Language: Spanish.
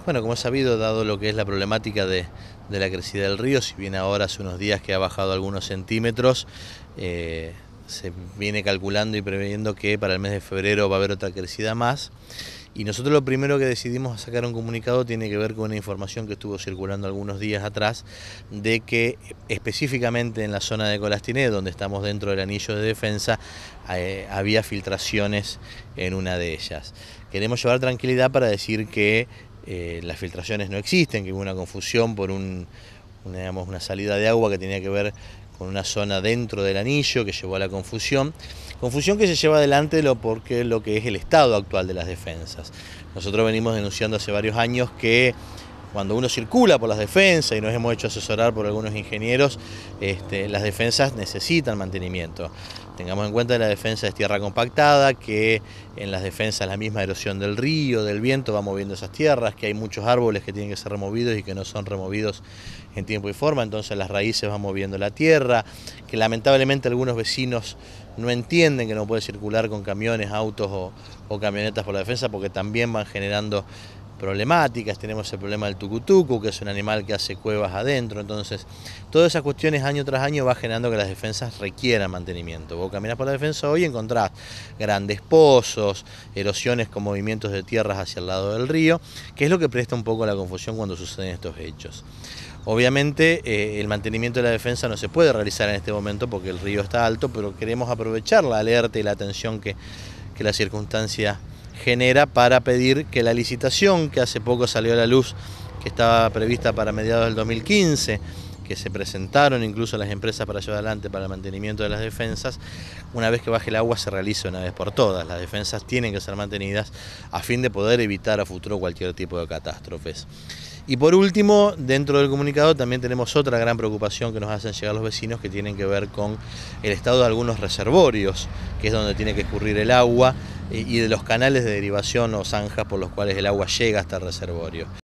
Bueno, como es sabido, dado lo que es la problemática de la crecida del río, si bien ahora hace unos días que ha bajado algunos centímetros, se viene calculando y previendo que para el mes de febrero va a haber otra crecida más. Y nosotros lo primero que decidimos sacar un comunicado tiene que ver con una información que estuvo circulando algunos días atrás, de que específicamente en la zona de Colastiné, donde estamos dentro del anillo de defensa, había filtraciones en una de ellas. Queremos llevar tranquilidad para decir que las filtraciones no existen, que hubo una confusión por una salida de agua que tenía que ver con una zona dentro del anillo que llevó a la confusión que se lleva adelante porque lo que es el estado actual de las defensas. Nosotros venimos denunciando hace varios años que cuando uno circula por las defensas, y nos hemos hecho asesorar por algunos ingenieros, las defensas necesitan mantenimiento. Tengamos en cuenta que la defensa es tierra compactada, que en las defensas la misma erosión del río, del viento va moviendo esas tierras, que hay muchos árboles que tienen que ser removidos y que no son removidos en tiempo y forma, entonces las raíces van moviendo la tierra, que lamentablemente algunos vecinos no entienden que no puede circular con camiones, autos o camionetas por la defensa porque también van generando problemáticas. Tenemos el problema del tucutucu, que es un animal que hace cuevas adentro, entonces todas esas cuestiones año tras año va generando que las defensas requieran mantenimiento. Vos caminás por la defensa hoy y encontrás grandes pozos, erosiones con movimientos de tierras hacia el lado del río, que es lo que presta un poco la confusión cuando suceden estos hechos. Obviamente el mantenimiento de la defensa no se puede realizar en este momento porque el río está alto, pero queremos aprovechar la alerta y la atención que la circunstancia genera para pedir que la licitación que hace poco salió a la luz, que estaba prevista para mediados del 2015, que se presentaron incluso las empresas para llevar adelante para el mantenimiento de las defensas, una vez que baje el agua se realice una vez por todas. Las defensas tienen que ser mantenidas a fin de poder evitar a futuro cualquier tipo de catástrofes. Y por último, dentro del comunicado también tenemos otra gran preocupación que nos hacen llegar los vecinos, que tienen que ver con el estado de algunos reservorios, que es donde tiene que escurrir el agua, y de los canales de derivación o zanjas por los cuales el agua llega hasta el reservorio.